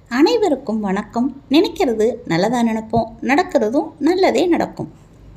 அனைவருக்கும் வணக்கம். நினைக்கிறது நல்லதா நினைப்போம், நடக்கிறதும் நல்லதே நடக்கும்.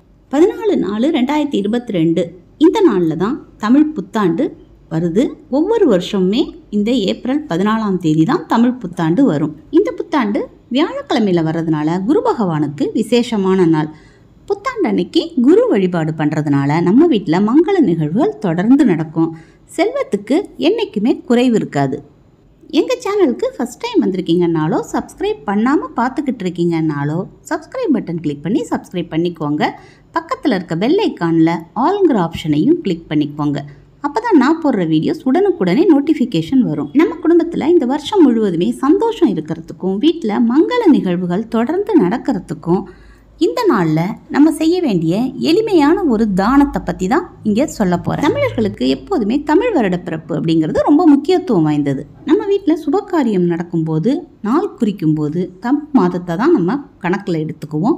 14/4/2022 இந்த நாளில் தான் தமிழ் புத்தாண்டு வருது. ஒவ்வொரு வருஷமுமே இந்த ஏப்ரல் 14ஆம் தேதி தான் தமிழ் புத்தாண்டு வரும். இந்த புத்தாண்டு வியாழக்கிழமையில் வர்றதுனால குரு பகவானுக்கு விசேஷமான நாள். புத்தாண்டு அன்னைக்கு குரு வழிபாடு பண்ணுறதுனால நம்ம வீட்டில் மங்கள நிகழ்வுகள் தொடர்ந்து நடக்கும். செல்வத்துக்கு என்றைக்குமே குறைவு இருக்காது. எங்கள் சேனலுக்கு ஃபஸ்ட் டைம் வந்திருக்கீங்கன்னாலோ சப்ஸ்கிரைப் பண்ணாமல் பார்த்துக்கிட்டு இருக்கீங்கன்னாலோ சப்ஸ்கிரைப் பட்டன் கிளிக் பண்ணி சப்ஸ்கிரைப் பண்ணிக்கோங்க. பக்கத்தில் இருக்க பெல் ஐக்கானில் ஆல்ங்கிற ஆப்ஷனையும் கிளிக் பண்ணிக்கோங்க. அப்போ தான் நான் போடுற வீடியோஸ் உடனுக்குடனே நோட்டிஃபிகேஷன் வரும். நம்ம குடும்பத்தில் இந்த வருஷம் முழுவதுமே சந்தோஷம் இருக்கிறதுக்கும் வீட்டில் மங்கள நிகழ்வுகள் தொடர்ந்து நடக்கிறதுக்கும் இந்த நாளில் நம்ம செய்ய வேண்டிய எளிமையான ஒரு தானத்தை பற்றி தான் இங்கே சொல்ல போகிறேன். தமிழர்களுக்கு எப்போதுமே தமிழ் வருட பிறப்பு அப்படிங்கிறது ரொம்ப முக்கியத்துவம் வாய்ந்தது. நம்ம வீட்டில் சுபகாரியம் நடக்கும்போது, நாள் குறிக்கும்போது தமிழ் மாதத்தை தான் நம்ம கணக்கில் எடுத்துக்குவோம்.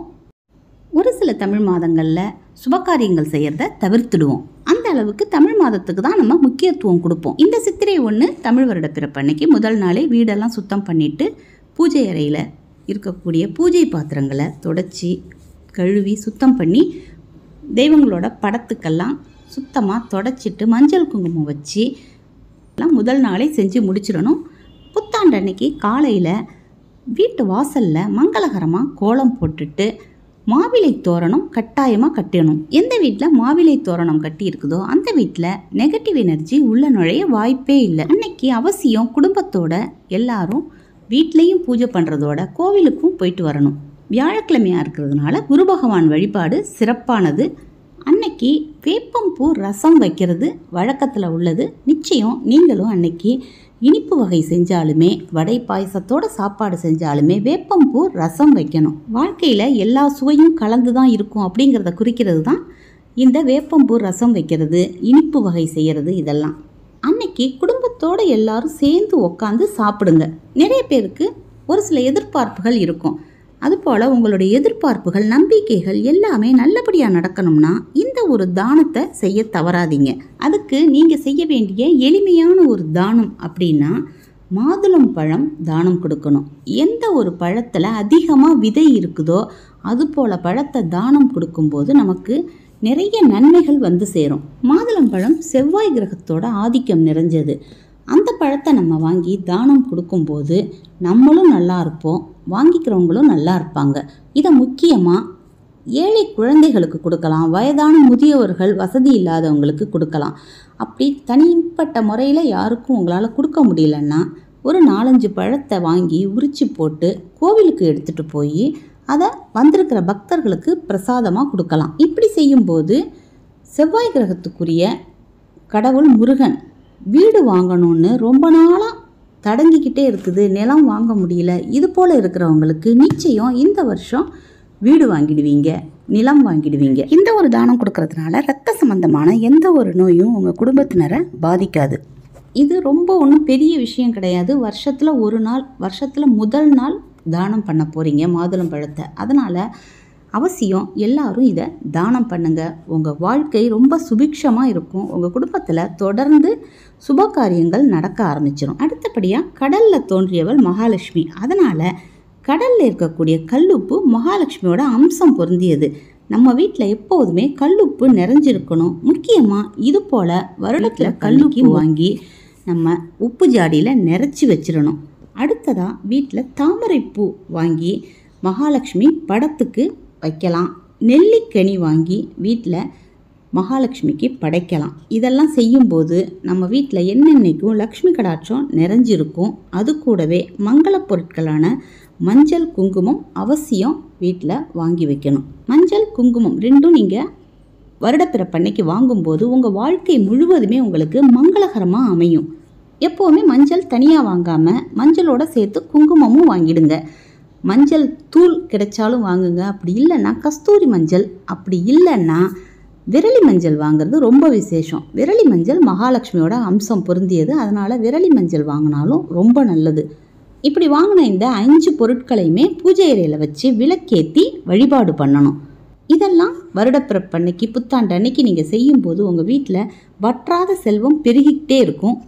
ஒரு சில தமிழ் மாதங்களில் சுபகாரியங்கள் செய்கிறத தவிர்த்துடுவோம். அந்த அளவுக்கு தமிழ் மாதத்துக்கு தான் நம்ம முக்கியத்துவம் கொடுப்போம். இந்த சித்திரை 1 தமிழ் வருட பிறப்பு அன்னைக்கு முதல் நாளே வீடெல்லாம் சுத்தம் பண்ணிவிட்டு பூஜை அறையில் இருக்கக்கூடிய பூஜை பாத்திரங்களை தொடச்சி கழுவி சுத்தம் பண்ணி தெய்வங்களோட படத்துக்கெல்லாம் சுத்தமாக தொடச்சிட்டு மஞ்சள் குங்குமம் வச்சு எல்லாம் முதல் நாளே செஞ்சு முடிச்சிடணும். புத்தாண்டு அன்னைக்கு காலையில் வீட்டு வாசலில் மங்களகரமாக கோலம் போட்டுட்டு மாவிலை தோரணம் கட்டாயமாக கட்டணும். எந்த வீட்டில் மாவிலை தோரணம் கட்டி இருக்குதோ அந்த வீட்டில் நெகட்டிவ் எனர்ஜி உள்ள நுழைய வாய்ப்பே இல்லை. அன்னைக்கு அவசியம் குடும்பத்தோட எல்லாரும் வீட்லேயும் பூஜை பண்ணுறதோட கோவிலுக்கும் போயிட்டு வரணும். வியாழக்கிழமையாக இருக்கிறதுனால குரு பகவான் வழிபாடு சிறப்பானது. அன்னைக்கு வேப்பம்பூ ரசம் வைக்கிறது வழக்கத்தில் உள்ளது. நிச்சயம் நீங்களும் அன்னைக்கு இனிப்பு வகை செஞ்சாலுமே வடை பாயசத்தோட சாப்பாடு செஞ்சாலுமே வேப்பம்பூ ரசம் வைக்கணும். வாழ்க்கையில் எல்லா சுவையும் கலந்து தான் இருக்கும் அப்படிங்கிறத குறிக்கிறது தான் இந்த வேப்பம்பூ ரசம் வைக்கிறது, இனிப்பு வகை செய்கிறது. இதெல்லாம் அன்னைக்கு குடும்பத்தோடு எல்லாரும் சேர்ந்து உட்காந்து சாப்பிடுங்க. நிறைய பேருக்கு ஒரு சில எதிர்பார்ப்புகள் இருக்கும். அதுபோல் உங்களுடைய எதிர்பார்ப்புகள், நம்பிக்கைகள் எல்லாமே நல்லபடியாக நடக்கணும்னா இந்த ஒரு தானத்தை செய்ய தவறாதீங்க. அதுக்கு நீங்கள் செய்ய வேண்டிய எளிமையான ஒரு தானம் அப்படின்னா மாதுளம் பழம் தானம் கொடுக்கணும். எந்த ஒரு பழத்தில் அதிகமாக விதை இருக்குதோ அதுபோல் பழத்தை தானம் கொடுக்கும்போது நமக்கு நிறைய நன்மைகள் வந்து சேரும். மாதுளம்பழம் செவ்வாய் கிரகத்தோட ஆதிக்கம் நிறைஞ்சது. அந்த பழத்தை நம்ம வாங்கி தானம் கொடுக்கும்போது நம்மளும் நல்லா இருப்போம், வாங்கிக்கிறவங்களும் நல்லா இருப்பாங்க. இதை முக்கியமாக ஏழை குழந்தைகளுக்கு கொடுக்கலாம், வயதான முதியவர்கள், வசதி இல்லாதவங்களுக்கு கொடுக்கலாம். அப்படி தனிப்பட்ட முறையில் யாருக்கும் உங்களால் கொடுக்க முடியலன்னா ஒரு 4-5 பழத்தை வாங்கி உரிச்சு போட்டு கோவிலுக்கு எடுத்துகிட்டு போய் அதை வந்திருக்கிற பக்தர்களுக்கு பிரசாதமாக கொடுக்கலாம். இப்படி செய்யும்போது செவ்வாய் கிரகத்துக்குரிய கடவுள் முருகன் வீடு வாங்கணும்னு ரொம்ப நாளாக தடங்கிக்கிட்டே இருக்குது, நிலம் வாங்க முடியல, இது போல் இருக்கிறவங்களுக்கு நிச்சயம் இந்த வருஷம் வீடு வாங்கிடுவீங்க, நிலம் வாங்கிடுவீங்க. இந்த ஒரு தானம் கொடுக்கறதுனால இரத்த சம்பந்தமான எந்த ஒரு நோயும் உங்கள் குடும்பத்தினரை பாதிக்காது. இது ரொம்ப ஒன்றும் பெரிய விஷயம் கிடையாது. வருஷத்தில் ஒரு நாள், வருஷத்தில் முதல் நாள் தானம் பண்ண போகிறீங்க மாதுளம் பழத்தை. அதனால் அவசியம் எல்லாரும் இதை தானம் பண்ணுங்கள். உங்கள் வாழ்க்கை ரொம்ப சுபிக்ஷமாக இருக்கும். உங்கள் குடும்பத்தில் தொடர்ந்து சுப காரியங்கள் நடக்க ஆரம்பிச்சிடும். அடுத்தபடியாக கடலில் தோன்றியவள் மகாலட்சுமி. அதனால் கடலில் இருக்கக்கூடிய கல்லுப்பு மகாலட்சுமியோட அம்சம் பொருந்தியது. நம்ம வீட்டில் எப்போதுமே கல்லுப்பு நிறைஞ்சிருக்கணும். முக்கியமாக இது போல் வருடத்தில் கல்லுப்பு வாங்கி நம்ம உப்பு ஜாடியில் நிறைச்சி வச்சிடணும். அடுத்ததாக வீட்டில் தாமரைப்பூ வாங்கி மகாலட்சுமி படத்துக்கு வைக்கலாம். நெல்லிக்கனி வாங்கி வீட்டில் மகாலட்சுமிக்கு படைக்கலாம். இதெல்லாம் செய்யும்போது நம்ம வீட்டில் என்னென்னைக்கும் லக்ஷ்மி கடாட்சம் நிறைஞ்சிருக்கும். அது கூடவே மங்கள பொருட்களான மஞ்சள் குங்குமம் அவசியம் வீட்டில் வாங்கி வைக்கணும். மஞ்சள் குங்குமம் ரெண்டும் நீங்கள் வருடப்பிறப்பன்னைக்கு வாங்கும்போது உங்கள் வாழ்க்கை முழுவதுமே உங்களுக்கு மங்களகரமாக அமையும். எப்போவுமே மஞ்சள் தனியாக வாங்காமல் மஞ்சளோட சேர்த்து குங்குமமும் வாங்கிடுங்க. மஞ்சள் தூள் கிடைச்சாலும் வாங்குங்க. அப்படி இல்லைன்னா கஸ்தூரி மஞ்சள், அப்படி இல்லைன்னா விரலி மஞ்சள் வாங்குறது ரொம்ப விசேஷம். விரலி மஞ்சள் மகாலட்சுமியோட அம்சம் பொருந்தியது. அதனால் விரலி மஞ்சள் வாங்கினாலும் ரொம்ப நல்லது. இப்படி வாங்கின இந்த 5 பொருட்களையுமே பூஜை அறையில் வச்சு விளக்கேற்றி வழிபாடு பண்ணணும். இதெல்லாம் வருடப்பிறப்பு அன்னைக்கு, புத்தாண்டு அன்னைக்கு நீங்கள் செய்யும்போது உங்கள் வீட்டில் வற்றாத செல்வம் பெருகிக்கிட்டே இருக்கும்.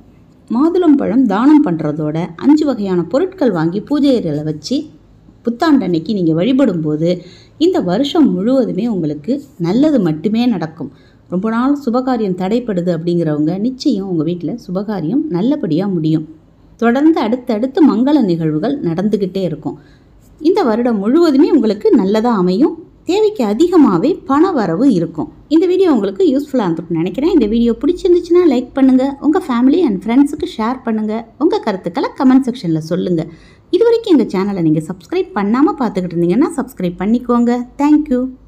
மாதுளம்பழம் தானம் பண்ணுறதோட 5 வகையான பொருட்கள் வாங்கி பூஜை அறையில் வச்சு புத்தாண்டு அன்னைக்கு நீங்கள் வழிபடும்போது இந்த வருஷம் முழுவதுமே உங்களுக்கு நல்லது மட்டுமே நடக்கும். ரொம்ப நாள் சுபகாரியம் தடைப்படுது அப்படிங்கிறவங்க நிச்சயம் உங்கள் வீட்டில் சுபகாரியம் நல்லபடியாக முடியும். தொடர்ந்து அடுத்தடுத்து மங்கள நிகழ்வுகள் நடந்துக்கிட்டே இருக்கும். இந்த வருடம் முழுவதுமே உங்களுக்கு நல்லதாக அமையும். தேவைக்கு அதிகமாகவே பண வரவு இருக்கும். இந்த வீடியோ உங்களுக்கு யூஸ்ஃபுல்லாக இருந்துருக்குன்னு நினைக்கிறேன். இந்த வீடியோ பிடிச்சிருந்துச்சுன்னா லைக் பண்ணுங்கள், உங்கள் ஃபேமிலி அண்ட் ஃப்ரெண்ட்ஸுக்கு ஷேர் பண்ணுங்கள், உங்கள் கருத்துக்களை கமெண்ட் செக்ஷனில் சொல்லுங்கள். இது வரைக்கும் எங்கள் சேனலை நீங்கள் சப்ஸ்கிரைப் பண்ணாமல் பார்த்துக்கிட்டு இருந்தீங்கன்னா சப்ஸ்கிரைப் பண்ணிக்கோங்க. தேங்க்யூ.